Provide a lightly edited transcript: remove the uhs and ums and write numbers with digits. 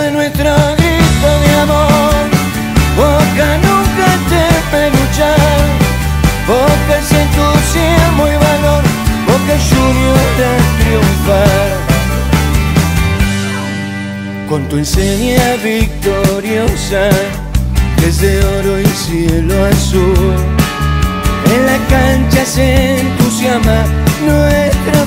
es nuestro grito de amor. Boca nunca te peluchar, Boca es entusiasmo y valor, Boca Junior a triunfar. Con tu enseña victoriosa, que es de oro y cielo azul, en la cancha se entusiasma nuestro